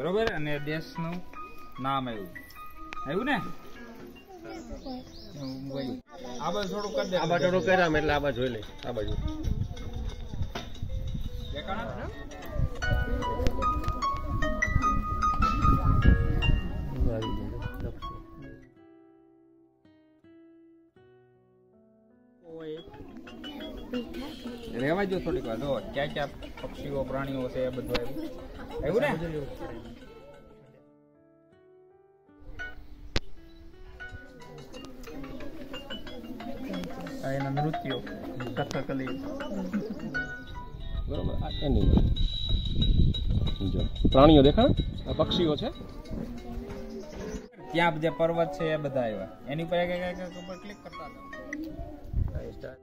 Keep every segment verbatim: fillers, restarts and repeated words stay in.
બરોબર અને દેશનું નામ આવ્યું આવ્યું ને આ બાજુ થોડું કરી દે આ બાજુ થોડું કર્યા એટલે આ બાજુ જોઈ લે આ બાજુ દેખાણા રેવા જો થોડીક વાર જો ક્યાં ક્યાં પક્ષીઓ પ્રાણીઓ છે એ બધું આવ્યું આવ્યું ને એના નૃત્યો કથકલી બરોબર એની જો પ્રાણીઓ દેખાણ આ પક્ષીઓ છે ત્યાં જે પર્વત છે એ બધા આવ્યા એની પર ઉપર ક્લિક કરતા હતા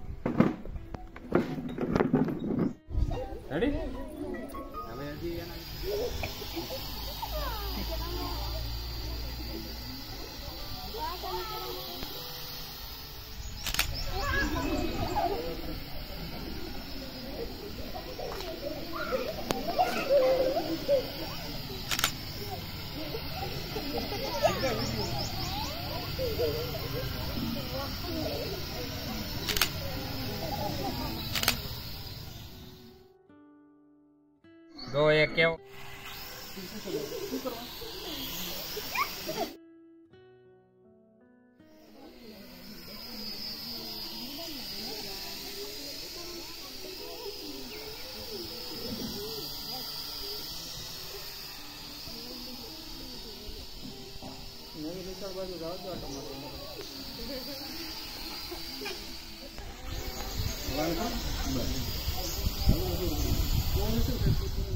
રેડી હવે હજી એના જો એ કેવો નવી રીતર બાજુ જાવ તો ટમાટર